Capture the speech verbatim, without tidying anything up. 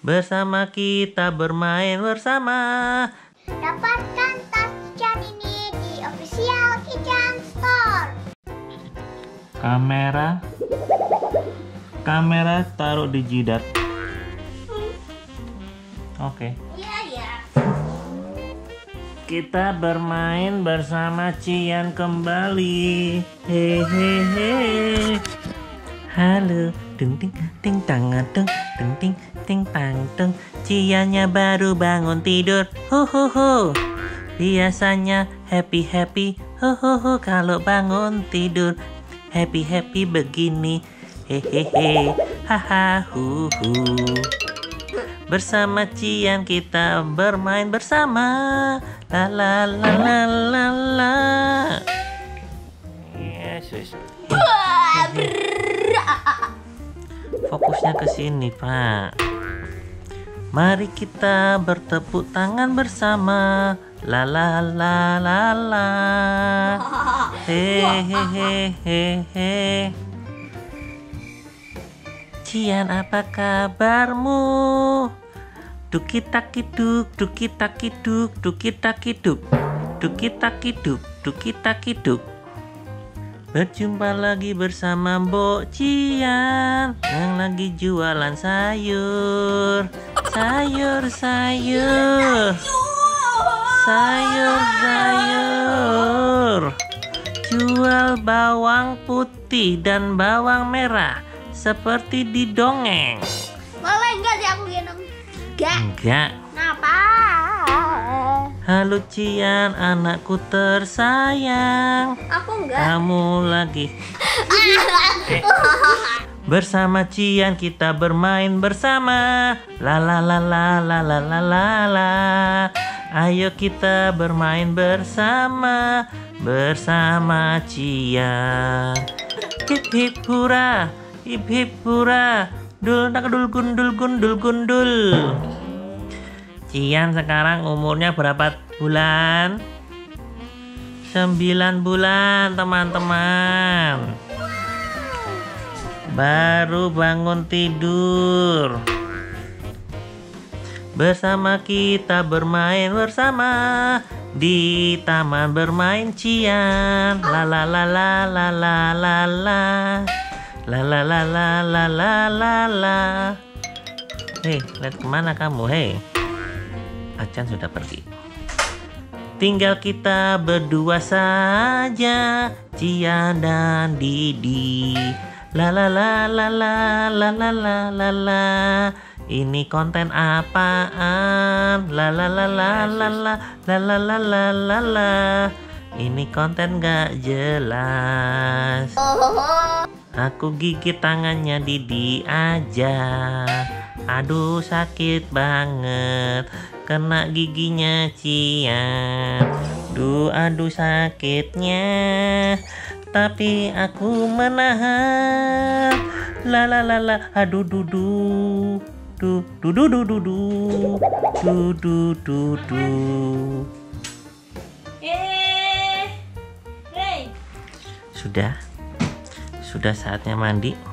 Bersama kita bermain bersama. Dapatkan tas Kichan ini di official Kichan Store. Kamera Kamera taruh di jidat. Oke. Iya, ya. Kita bermain bersama Cian kembali. Hehehe. Halo, ting ting ting tang ting ting ting ting tang ting. Ciannya baru bangun tidur. Ho ho ho. Biasanya happy happy. Ho ho ho kalau bangun tidur. Happy happy begini. Hehehe. Haha hu hu. Bersama Cian kita bermain bersama. La la la la la la. Yesus. Fokusnya ke sini, Pak. Mari kita bertepuk tangan bersama. La la la la la. Hehehe. Cian, apa kabarmu? Dukit-takiduk, dukit-takiduk, dukit-takiduk, dukit-takiduk, dukit-takiduk. Berjumpa lagi bersama Mbok Cian yang lagi jualan sayur. Sayur, sayur. Sayur, sayur. Jual bawang putih dan bawang merah seperti di dongeng. Boleh enggak sih aku gendong? Enggak. Enggak. Kenapa? Halo Cian, anakku tersayang. Aku enggak. Kamu lagi eh. Bersama Cian kita bermain bersama. La la la la la la la la la. Ayo kita bermain bersama. Bersama Cian. Hip hip hura. Hip hip hura. Dul nak dul gundul gundul gundul. Cian sekarang umurnya berapa bulan? Sembilan bulan, teman-teman. Baru bangun tidur. Bersama kita bermain bersama di taman bermain Cian. La la la la la la la la. La la la la la la la la. Hei, lihat kemana kamu? Hei, Acan sudah pergi. Tinggal kita berdua saja, Cian dan Didi. La la la la la la la la la la. Ini konten apaan? La la la la la la la la la la la la. Ini konten gak jelas. Aku gigit tangannya Didi aja. Aduh sakit banget. Kena giginya Cian. Duh aduh sakitnya. Tapi aku menahan. La la la la. Aduh dudu. Du du du du du du. Du du du du. Eh. Hey. Sudah. Sudah saatnya mandi.